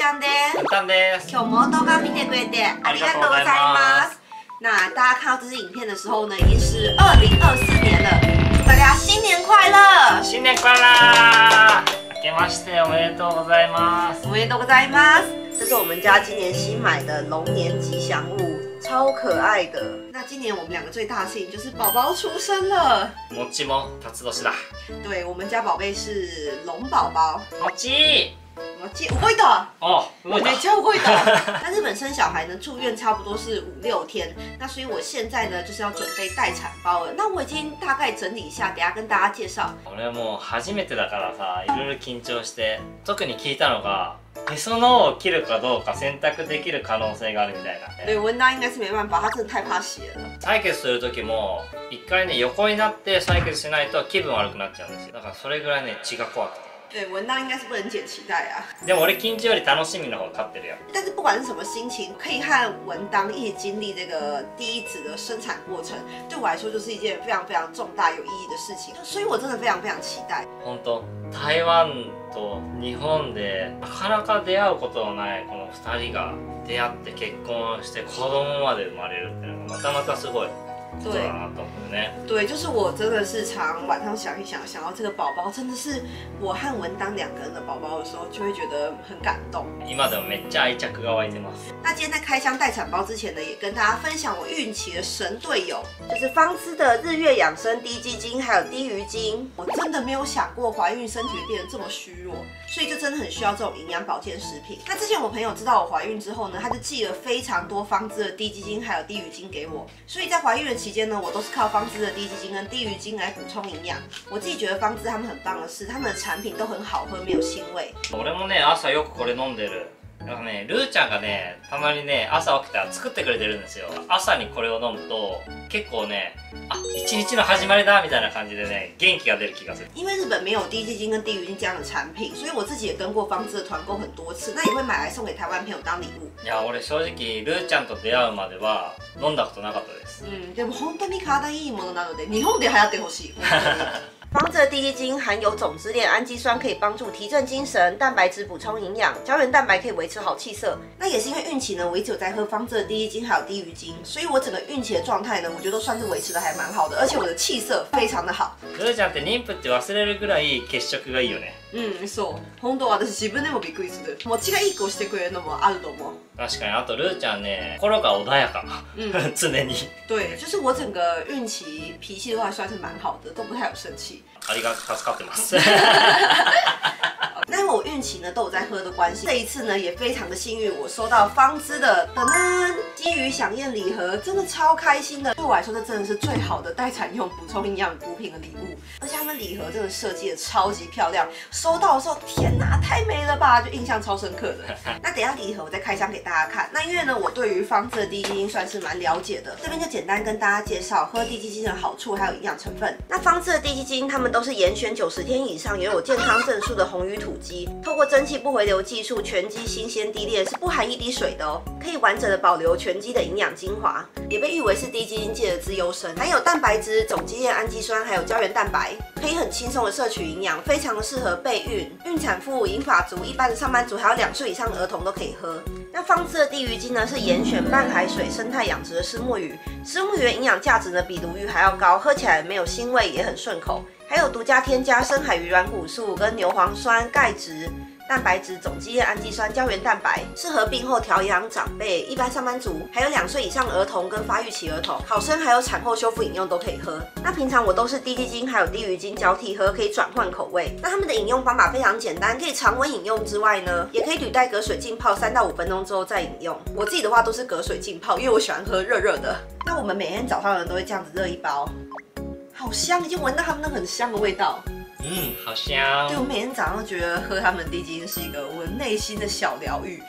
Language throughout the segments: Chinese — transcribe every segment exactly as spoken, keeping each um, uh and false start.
んです。 簡単です。 今日も動画見てくれてありがとうございます。那大家看到这支影片的时候呢，已经是二零二四年了，祝大家新年快乐！ 新年快乐！明けましておめでとうございます。 おめでとうございます。这是我们家今年新买的龙年吉祥物，超可爱的。那今年我们两个最大的事情就是宝宝出生了。 もちも辰年だ。 对，我们家宝贝是龙宝宝。 もち。 我记動いた哦，動いた。 没叫動いた。那日本生小孩呢，住院差不多是五六天，那所以我现在呢就是要准备待产包了。那我已经大概整理一下，等下跟大家介绍。 俺はもう初めてだからさ、いろいろ緊張して、特に聞いたのが。へその緒を切るかどうか選択できる可能性があるみたいな。 对，文达应该是没办法，他真的太怕血了。 採血する時も一回ね横になって採血しないと気分悪くなっちゃうんですよ。だからそれぐらいね血が怖くて。 对，文达应该是不能剪脐带啊。 でも俺緊張より楽しみの方勝ってるよ。 但是不管是什么心情，可以和文当一起经历这个第一子的生产过程，对我来说就是一件非常非常重大有意义的事情。所以我真的非常非常期待。 本当台湾と日本でなかなか出会うことのないこのふたりが出会って結婚して子供まで生まれるっていうのがまたまたすごいことだなと思うね。 对，就是我真的是常晚上想一想，想到这个宝宝真的是我和文当两个人的宝宝的时候，就会觉得很感动。 今でもめっちゃ愛着が湧いてます。 那今天在开箱待产包之前呢，也跟大家分享我孕期的神队友，就是方姿的日月养生低基金还有低鱼精。我真的没有想过怀孕身体会变得这么虚弱，所以就真的很需要这种营养保健食品。那之前我朋友知道我怀孕之后呢，他就寄了非常多方姿的低基金还有低鱼精给我，所以在怀孕的期间呢，我都是靠方姿的低基金跟低鱼精来补充营养。我自己觉得方姿他们很棒的是，他们的产品都很好喝，没有腥味。 俺もね朝よくこれ飲んでる。なんかねルーちゃんがねたまにね朝起きたら作ってくれてるんですよ。朝にこれを飲むと結構ねあ一日の始まりだみたいな感じでね元気が出る気がする。 因为日本没有低基金跟低鱼精这样的产品，所以我自己也跟过方姿的团购很多次，那也会买来送给台湾朋友当礼物。 いや俺正直ルーちゃんと出会うまでは飲んだことなかったです。 うん、でも本当に体いいものなので日本で流行ってほしい。方姿的低基金含有总支链氨基酸，可以帮助提振精神；蛋白质补充营养，胶原蛋白可以维持好气色。那也是因为孕期呢，我一直有在喝方姿的低基金还有低鱼精，所以我整个孕期的状态呢，我觉得都算是维持的还蛮好的，而且我的气色非常的好。 ルーちゃんって妊婦って忘れるぐらい血色がいいよね。 うん、そう。本当私自分でもびっくりする。持ちがいい子をしてくれるのもあると思う。 確かにあとルーちゃんね心が穏やか。嗯，常に。 对，就是我整个孕期脾气都还算是蛮好的，都不太有生气。 ありが助かってます。 那因为我孕期呢都有在喝的关系，这一次呢也非常的幸运，我收到方姿的噔噔基鱼响宴礼盒，真的超开心的。对我来说，这真的是最好的待产用补充营养补品的礼物，而且他们礼盒真的设计的超级漂亮，收到的时候天哪，太美了吧，就印象超深刻的。那等一下礼盒我再开箱给大家看。那因为呢我对于方姿的低基金算是蛮了解的，这边就简单跟大家介绍喝低基金的好处还有营养成分。那方姿的低基金他们都是严选九十天以上拥有健康证书的红鱼土鸡，透过蒸汽不回流技术，全鸡新鲜低炼，是不含一滴水的哦，可以完整的保留全鸡的营养精华，也被誉为是低基因界的资优生，含有蛋白质、总基链氨基酸，还有胶原蛋白，可以很轻松的摄取营养，非常的适合备孕、孕产妇、银发族、一般的上班族，还有两岁以上的儿童都可以喝。那方姿的低鱼精呢，是严选半海水生态养殖的虱目鱼，虱目鱼的营养价值呢比鲈鱼还要高，喝起来没有腥味，也很顺口。还有独家添加深海鱼软骨素跟牛磺酸、钙质、蛋白质、总基链氨基酸、胶原蛋白，适合病后调养长辈、一般上班族，还有两岁以上儿童跟发育期儿童，考生还有产后修复饮用都可以喝。那平常我都是低基金还有低鱼精交替喝，可以转换口味。那他们的饮用方法非常简单，可以常温饮用之外呢，也可以履带隔水浸泡三到五分钟之后再饮用。我自己的话都是隔水浸泡，因为我喜欢喝热热的。那我们每天早上呢都会这样子热一包。好香，已经闻到他们那很香的味道。 嗯，好香。 对，我每天早上都觉得喝他们的低基金是一个我内心的小疗愈。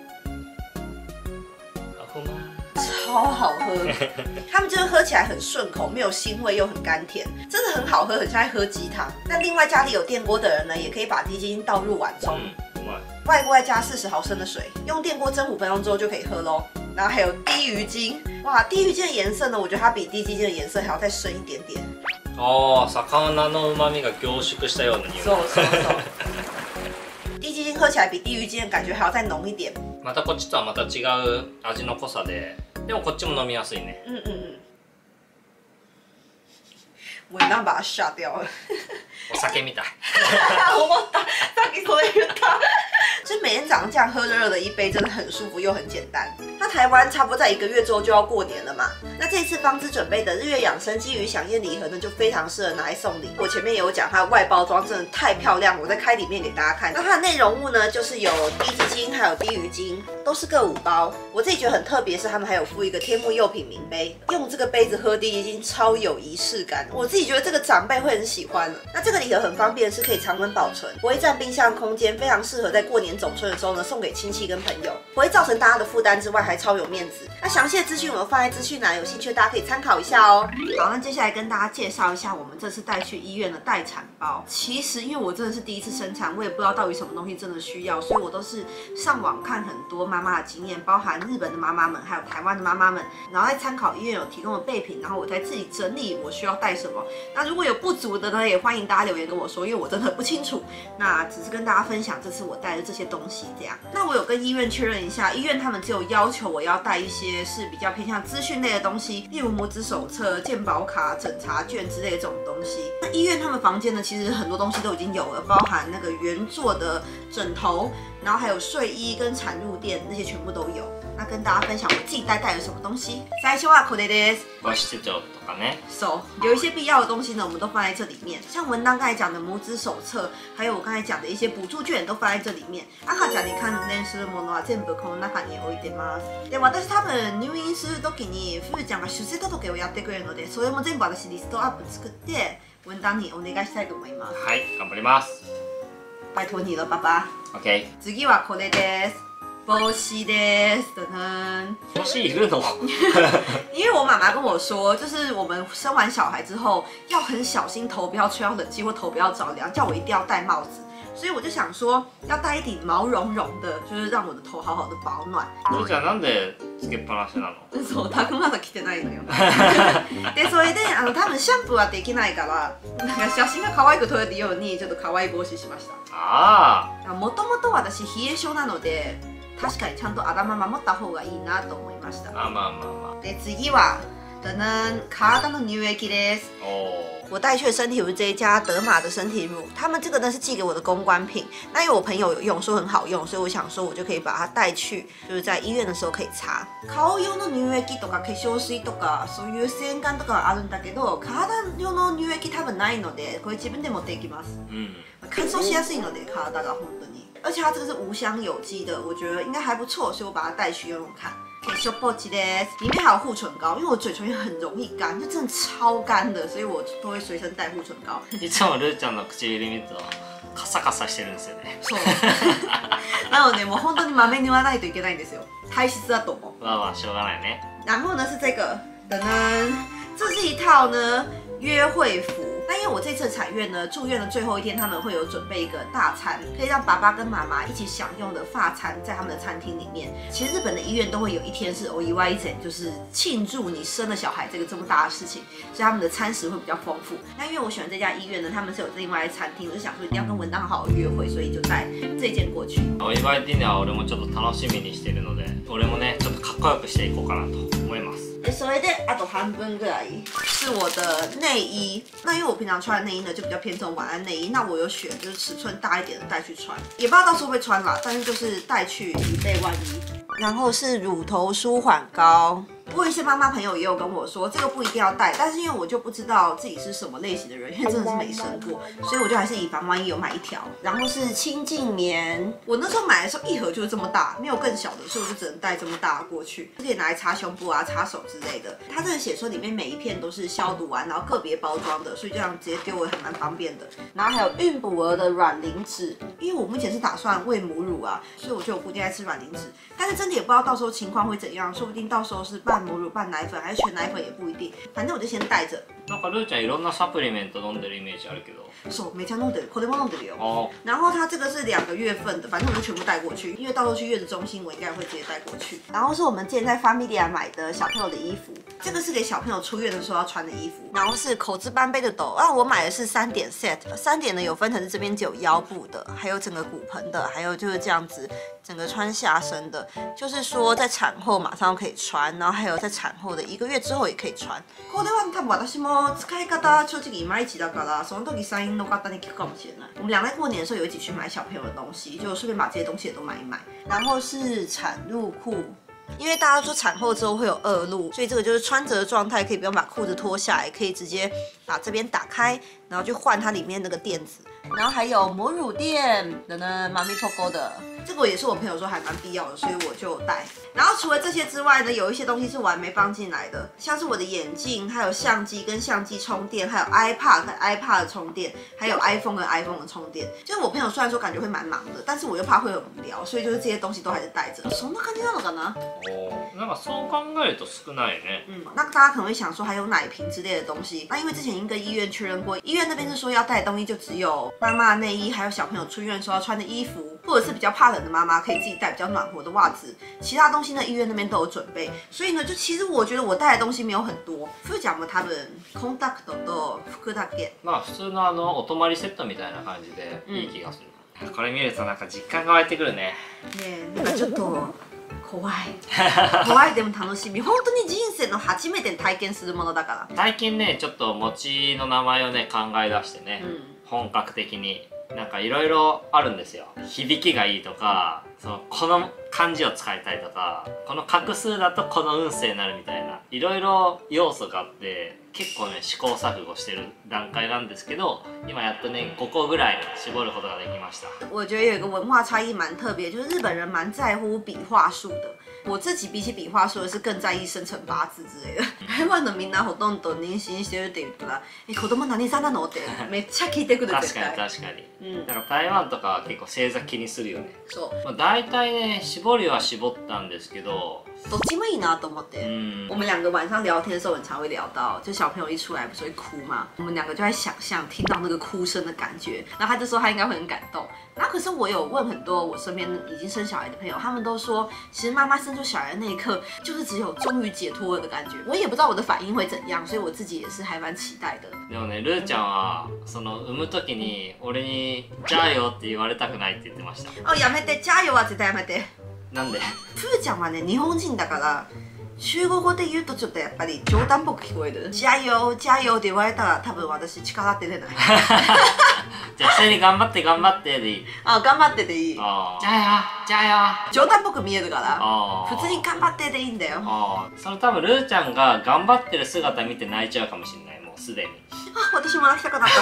好喝吗？ 超好喝，他们真的喝起来很顺口，没有腥味又很甘甜，真的很好喝，很像在喝鸡汤。那另外家里有电锅的人呢，也可以把低基金倒入碗中，嗯、外锅再加四十毫升的水，用电锅蒸五分钟之后就可以喝咯。然后还有低鱼精，哇，低鱼精的颜色呢，我觉得它比低基金的颜色还要再深一点点。 哦，魚の旨味が凝縮したような匂い。 そうそうそう。低基金精喝起来比地狱精的感觉还要再浓一点。 またこっちとはまた違う味の濃さで、でもこっちも飲みやすいね。 嗯嗯嗯。我刚把它吓掉了。 お酒みたい。 我忘了，さっきそれ言った。就每天早上这样喝热热的一杯，真的很舒服又很简单。那台湾差不多在一个月之后就要过年了嘛，那这一次方知准备的日月养生基于响宴礼盒呢，就非常适合拿来送礼。我前面也有讲，它的外包装真的太漂亮，我再开里面给大家看。那它的内容物呢，就是有低脂精还有低鱼精，都是各五包。我自己觉得很特别，是他们还有附一个天目柚品名杯，用这个杯子喝低鱼精超有仪式感。我自己觉得这个长辈会很喜欢。那这个礼盒很方便，是可以常温保存，不会占冰箱空间，非常适合在过年走春的时候呢送给亲戚跟朋友，不会造成大家的负担之外，还超有面子。那详细的资讯我们放在资讯栏，有兴趣的大家可以参考一下哦。好，那接下来跟大家介绍一下我们这次带去医院的待产包。其实因为我真的是第一次生产，我也不知道到底什么东西真的需要，所以我都是上网看很多妈妈的经验，包含日本的妈妈们，还有台湾的妈妈们，然后再参考医院有提供的备品，然后我再自己整理我需要带什么。那如果有不足的呢，也欢迎大家留言跟我说，因为我真的不清楚。那只是跟大家分享这次我带的这些东西这样。那我有跟医院确认一下，医院他们只有要求我要带一些是比较偏向资讯类的东西，例如母子手册、健保卡、诊查券之类的这种东西。那医院他们房间呢，其实很多东西都已经有了，包含那个原作的枕头，然后还有睡衣跟产褥垫，那些全部都有。那跟大家分享我自己带带了什么东西。最初はこれです。 ご室長とかね。 So 有一些必要的东西呢，我们都放在这里面。像文档刚才讲的母子手册，还有我刚才讲的一些補助券都放在这里面。赤ちゃんに関連するものは全部この中に置いてます。で、私多分入院する時にふーちゃんが出生届をやってくれるので、それも全部私リストアップ作って文档にお願いしたいと思います。 はい、頑張ります。 拜托你了，爸爸。 OK。 次はこれです。帽子です。噔噔。 帽子いるの？ 因为我妈妈跟我说，就是我们生完小孩之后要很小心，头不要吹到冷气或头不要着凉，叫我一定要戴帽子。所以我就想说，要戴一顶毛茸茸的，就是让我的头好好的保暖。 ルーちゃんなんでつけっぱなしなの？ そう、たくまだ着てないのよ。で、それであの多分シャンプーはできないから、なんか写真が可愛く撮れるようにちょっと可愛い帽子しました。 ああ。もともと私冷え性なので。確かにちゃんと頭守った方がいいなと思いました。 まあまあまあまあ。 で次は、だな体の乳液です。我带去的身体乳是这一家德玛的身体乳，他们这个呢是寄给我的公关品。那因为我朋友有用，说很好用，所以我想说我就可以把它带去，就是在医院的时候可以擦。顔用の乳液とか化粧水とかそういう洗顔とかあるんだけど、体用の乳液多分ないので、これ自分で持っていきます。嗯，乾燥しやすいので体が本当に。而且它这个是无香有机的，我觉得应该还不错，所以我把它带去用用看。里面还有护唇膏，因为我嘴唇也很容易干，就真的超干的，所以我都会随身带护唇膏。 いつもルーちゃんの唇見るとカサカサしてるんですよね。 そう。なのでもう本当にまめに塗らないといけないんですよ。体質だと思う。 まあまあしょうがないね。 然后呢是这个，噔噔，这是一套呢约会服。那因为我这次产院呢，住院的最后一天，他们会有准备一个大餐，可以让爸爸跟妈妈一起享用的法餐，在他们的餐厅里面。其实日本的医院都会有一天是お祝い日，就是庆祝你生了小孩这个这么大的事情，所以他们的餐食会比较丰富。那因为我喜欢这家医院呢，他们是有另外一餐厅，我就想说一定要跟文档好好约会，所以就带这件过去。 お祝いディナー俺もちょっと楽しみにしてるので、俺もねちょっとかっこよくしていこうかなと思います。 それであと半分ぐらい是我的内衣。那因为我平常穿的内衣呢就比较偏这种晚安内衣，那我有选就是尺寸大一点的带去穿，也不知道到时候会不会穿啦，但是就是带去以备万一。然后是乳头舒缓膏。我有一些妈妈朋友也有跟我说，这个不一定要带，但是因为我就不知道自己是什么类型的人，因为真的是没生过，所以我就还是以防万一有买一条。然后是清净棉，我那时候买的时候一盒就是这么大，没有更小的，所以我就只能带这么大过去，可以拿来擦胸部啊、擦手之类的。它这里写说里面每一片都是消毒完，然后个别包装的，所以这样直接丢我也还蛮方便的。然后还有孕补儿的软磷脂，因为我目前是打算喂母乳啊，所以我就有固定在吃软磷脂，但是真的也不知道到时候情况会怎样，说不定到时候是半母乳、半奶粉，还是全奶粉也不一定。反正我就先带着。 なんかルーちゃんいろんなサプリメント飲んでるイメージあるけど。 そう，没加弄的，口袋包弄的有。 哦， 然后它这个是两个月份的，反正我就全部带过去，因为到时候去月子中心我应该会直接带过去。然后是我们之前在 Familia 买的小朋友的衣服，这个是给小朋友出院的时候要穿的衣服。然后是口字斑杯的斗，啊，我买的是三点 set， 三点呢有分成是这边只有腰部的，还有整个骨盆的，还有就是这样子整个穿下身的，就是说在产后马上可以穿，然后还有在产后的一个月之后也可以穿。これは多分私も使い方正直いまいちだから、その時サインの方に聞くかもしれない。我们俩在过年的时候有一起去买小朋友的东西，就顺便把这些东西也都买一买。然后是产褥裤。因为大家说产后之后会有恶露，所以这个就是穿着的状态，可以不用把裤子脱下来，可以直接把这边打开，然后去换它里面那个垫子。然后还有抹乳垫的呢，妈咪 Poco 的，这个也是我朋友说还蛮必要的，所以我就带。然后除了这些之外呢，有一些东西是我还没放进来的，像是我的眼镜，还有相机跟相机充电，还有 iPad 和 iPad 的充电，还有 iPhone 跟 iPhone 的充电。就是我朋友虽然说感觉会蛮忙的，但是我又怕会很无聊，所以就是这些东西都还是带着。そんな感じなのかな？ 哦，なんかそう考えると少ないね。 嗯，那大家可能会想说还有奶瓶之类的东西，那因为之前已经跟医院确认过，医院那边是说要带的东西就只有妈妈的内衣，还有小朋友出院的时候要穿的衣服，或者是比较怕冷的妈妈可以自己带比较暖和的袜子。其他东西呢，医院那边都有准备，所以呢，就其实我觉得我带的东西没有很多。ふーちゃんも多分コンタクトと服だけ。 まあ普通のあのお泊まりセットみたいな感じでいい気がする。うん、これ見るとなんか実感が湧いてくるね。 ねえ、なんかちょっと怖い。怖いでも楽しみ。本当に人生の初めて体験するものだから。 最近ね、ちょっと餅の名前をね考え出してね、 うん、 本格的に。なんかいろいろあるんですよ。響きがいいとか、そのこの漢字を使いたいとか、この画数だとこの運勢になるみたいな、いろいろ要素があって結構ね試行錯誤してる段階なんですけど、今やっとねごこぐらいに絞ることができました。 我觉得有一个文化差异蛮特别，就是日本人蛮在乎笔画数的。我自己比起笔画数的是更在意生辰八字之类的。台湾のみんなほとんど妊娠してるって言ったら、え子供何座なのってめっちゃ聞いてくる。 確かに確かに。うん、だから台湾とかは結構星座気にするよね。 そう。 まあ大体ね絞りは絞ったんですけど。 どっちもいいなと思って。嗯，我们两个晚上聊天的时候，很常会聊到，就小朋友一出来不是会哭吗？我们两个就在想象听到那个哭声的感觉，然后他就说他应该会很感动。然后可是我有问很多我身边已经生小孩的朋友，他们都说，其实妈妈生出小孩的那一刻，就是只有终于解脱了的感觉。我也不知道我的反应会怎样，所以我自己也是还蛮期待的。 でもね、ルーちゃんはその産む時に俺に「じゃあよ」って言われたくないって言ってました。 哦，やめて、じゃあよは絶対やめて。 なんで？ プーちゃんはね、日本人だから。中国語で言うとちょっとやっぱり冗談っぽく聞こえる。じゃあよ、じゃあよって言われたら多分私力って出ない。 じゃあ普通に頑張って頑張ってでいい。 あ、頑張ってでいい。じゃあよ、じゃあよ。 冗談っぽく見えるから、普通に頑張ってでいいんだよ。 ああ、その多分ルーちゃんが頑張ってる姿見て泣いちゃうかもしれない、もうすでに。 あ、私も泣きたくなった。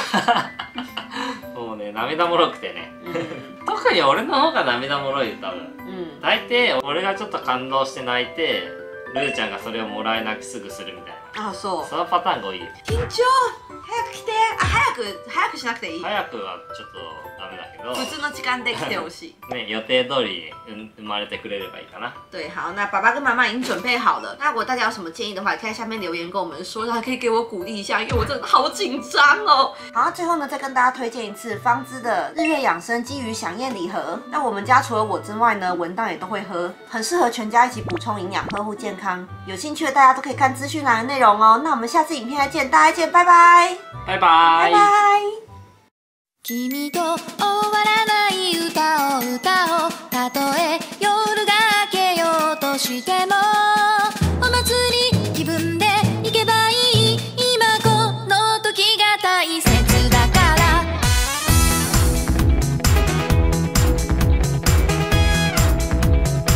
もうね、涙もろくてね。特に俺の方が涙もろいよ、多分。うん、大抵俺がちょっと感動して泣いて、ルーちゃんがそれをもらい泣きすぐするみたいな。あ、そう。そのパターンが多い。緊張。早く来て。あ、早く早くしなくていい。早くはちょっとダメだけど。普通の時間で来てほしい。ね、予定通り生まれてくれればいいかな。对，好，那爸爸跟妈妈已经准备好了。那如果大家有什么建议的话，可以在下面留言跟我们说，然后可以给我鼓励一下，因为我真的好紧张哦。好，最后呢，再跟大家推荐一次方知的日月养生基鱼响宴礼盒。那我们家除了我之外呢，文档也都会喝，很适合全家一起补充营养，呵護健康。有兴趣的大家都可以看资讯栏的内容哦。那我们下次影片再见，大家见，拜拜， 拜拜， 拜拜。 君と終わらない歌を歌おう。たとえ夜が明けようとしても